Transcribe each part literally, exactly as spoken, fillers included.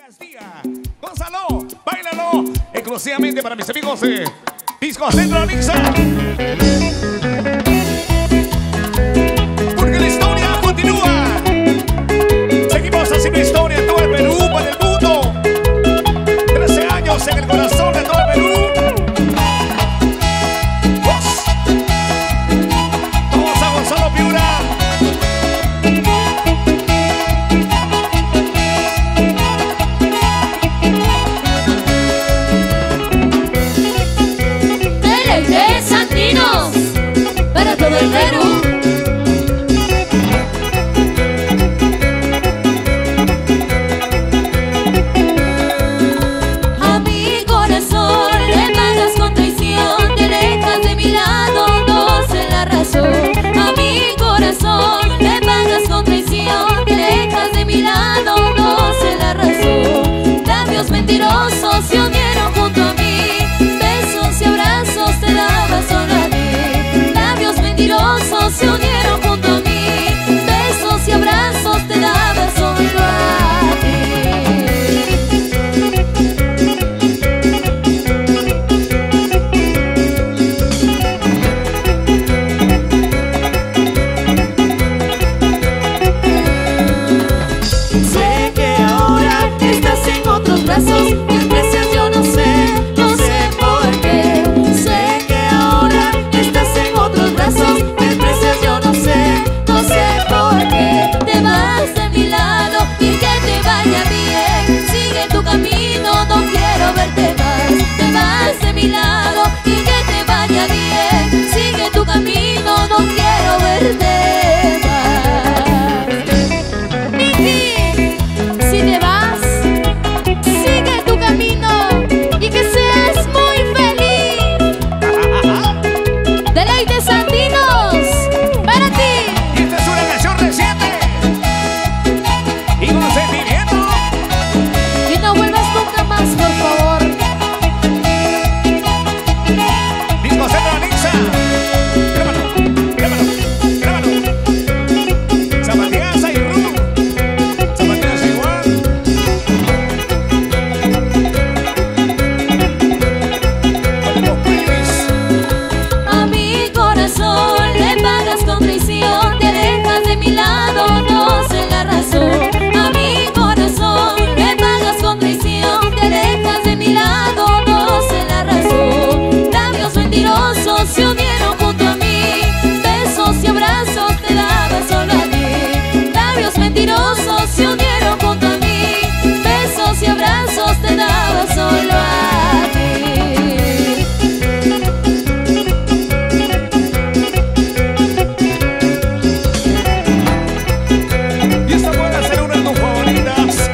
Gózalo, báilalo, exclusivamente para mis amigos de Disco Centro Nixa. Porque la historia continúa. Seguimos haciendo historia en todo el Perú, para el mundo. trece años en el corazón de todo el Perú. ¡Vos! Vamos a Gonzalo Piura. Para todo el Perú. A mi corazón le pagas con traición, te alejas de mi lado, no sé la razón. A mi corazón le pagas con traición, te alejas de mi lado, no sé la razón. Labios mentirosos se unieron junto a mí, besos y abrazos te daba solo a ti. Mentirosos se unieron junto a mí, besos y abrazos te daba solo a ti. Sé que ahora estás en otros brazos, me aprecias, yo no sé, no sé por qué. Sé que ahora estás en otros brazos, me aprecias, yo no sé, no sé por qué. Te vas de mi lado y que te vaya bien, sigue tu camino, no quiero verte más. Te vas de mi lado y que te vaya bien, sigue tu camino, no quiero verte más. Miki, si te vas, sigue tu camino y que seas muy feliz. Deleites andinos para ti. Y esta es una canción reciente y con sentimiento. Y no vuelvas nunca más, por favor. Disco Centro Nixa. Grábalo, grábalo, grábalo. Zapatillas y Ru. Zapatillas igual. Los Pris. A mi corazón le pagas con traición, te alejas de mi lado, no sé la razón. A mi corazón le pagas con traición, te alejas de mi lado, no sé la razón. Labios mentirosos se unieron junto a mí, besos y abrazos te daba solo a ti. Labios mentirosos se unieron junto a mí, besos y abrazos te daba solo a ti. Y esta puede ser una de tus favoritas.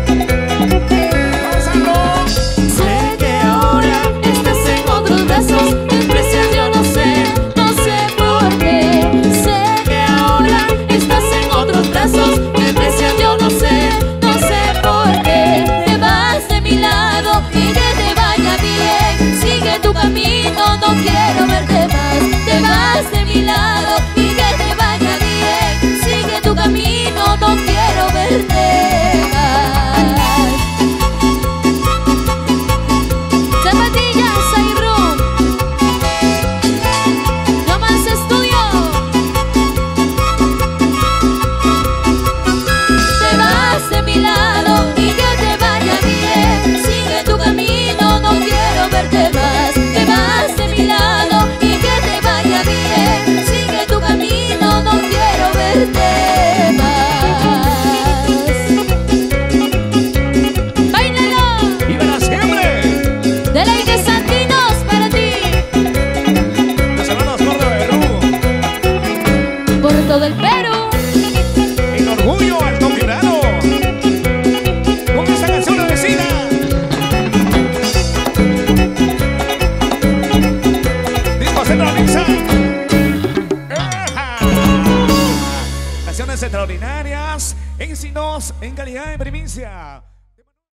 Gózalo. Sé que ahora estás en otros brazos, me aprecias, yo no sé, no sé por qué. Sé que ahora estás en otros brazos, me aprecias, yo no sé, no sé por qué. Te vas de mi lado y que te vaya bien, sigue tu camino, no quiero verte más. Te vas de mi lado y que te vaya bien, sigue tu camino, no quiero verte más. Zapatillas y Ru, no más estudio. Te vas de mi lado y que te vaya bien, sigue tu camino, no quiero verte más. Te vas de mi lado y que te vaya bien, sigue tu camino, no quiero verte más. ¡Báilalo! Y para siempre. Deleites andinos para ti. Los hermanos por de Perú. Por todo el Perú. En orgullo alto piurano. Con esta canción la vecina. Disco Centro Nixa. ¡Eja! Canciones extraordinarias, éxitos en calidad de primicia.